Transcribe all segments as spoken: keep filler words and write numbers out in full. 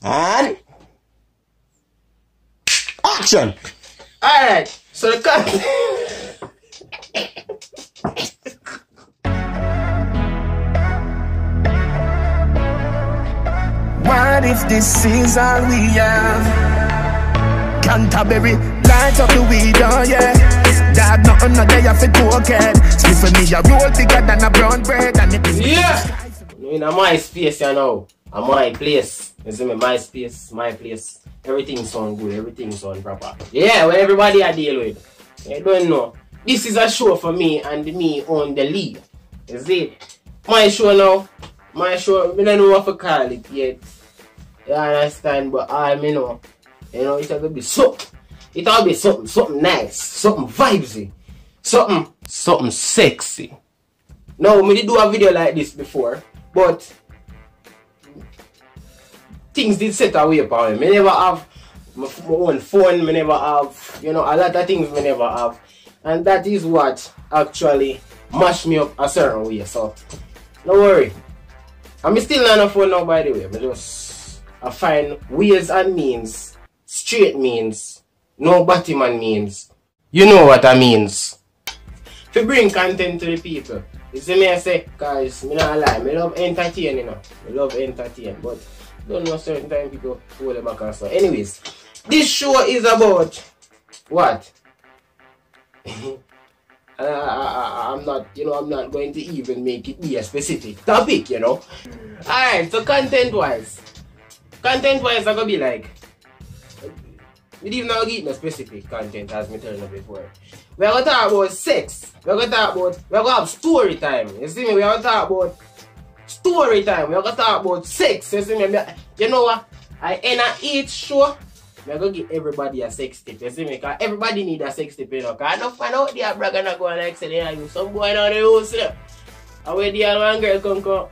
And action. Alright, so the cut. What if this is all we have? Canterbury, light up the weed, oh yeah. Dad, nothing no day for token. Split for me a roll bigger than a brown bread. And it Yeah! In a my space, you know. A my place. You see me, my space, my place. Everything sound good, everything sound proper. Yeah, when everybody I deal with. You don't know. This is a show for me and me on the lead. You see? My show now. My show, I don't know what to call it yet. You understand? But all me know. You know, it'll be something. It'll be something, something nice, something vibesy, something, something sexy. Now, me did do a video like this before, but things did set away upon me. I never have my, my own phone, I never have, you know, a lot of things I never have. And that is what actually mashed me up a certain way. So, don't worry. I'm still not on a phone now, by the way. I just I find ways and means, straight means, no Batman means. You know what I means. To bring content to the people. You see me I say, guys, me not lie, me love entertain, you know. Me love entertain, but don't know certain time people hold them back and so. Anyways, this show is about what? uh, I, I, I'm not, you know, I'm not going to even make it be a specific topic, you know. Alright, so content wise. Content wise, I'm gonna be like, we didn't even get no specific content as me told you before. We're gonna talk about sex. We're gonna talk about, we're gonna have story time. You see me? We're gonna talk about story time. We're gonna talk about sex. You see me? You know what? I end at each show, we're gonna give everybody a sex tip. You see me? Because everybody need a sex tip, you know. Because I don't find out there, brother, gonna go and like say, they you some boy down the house, you know. And where the other one girl come come.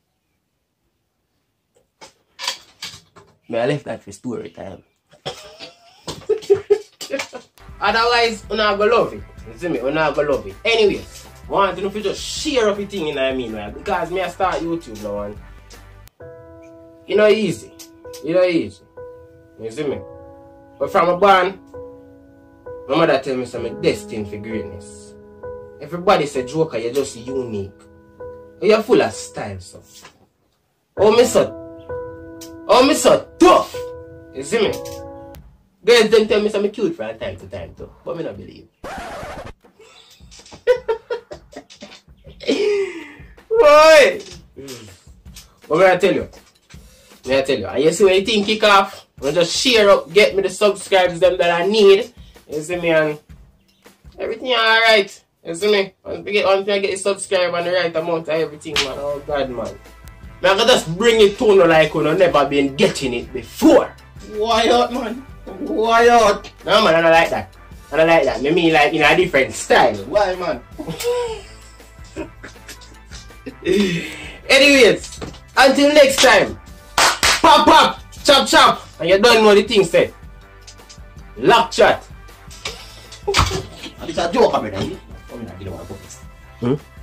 I left that for story time. Otherwise, you're not gonna love it. You see me? You're not gonna love it. Anyways, I want to know if you just share up your thing, you know what I mean, right? Because me I start YouTube now and you know easy. You know easy. You see me? But from a born, my mother tell me I'm destined for greatness. Everybody say Joker, you're just unique. You're full of style, so. Oh me so Oh me so tough! You see me? Girls them tell me I'm cute from time to time too, but me not believe. Boy! What may I tell you? May I tell you? And you see when you think kick off, you just share up, get me the subscribes them that I need. You see me, and everything alright. You see me? Once I get, once I get the subscribe and the right amount of everything, man. Oh God, man. I can just bring it to you like you never been getting it before. Why out, man? Why out? No, man, I don't like that. I don't like that. I mean, like in a different style. Why, man? Anyways, until next time. Pop, pop, chop, chop. And you don't know the thing said. Lock chat. It's a joke, I mean. Hmm?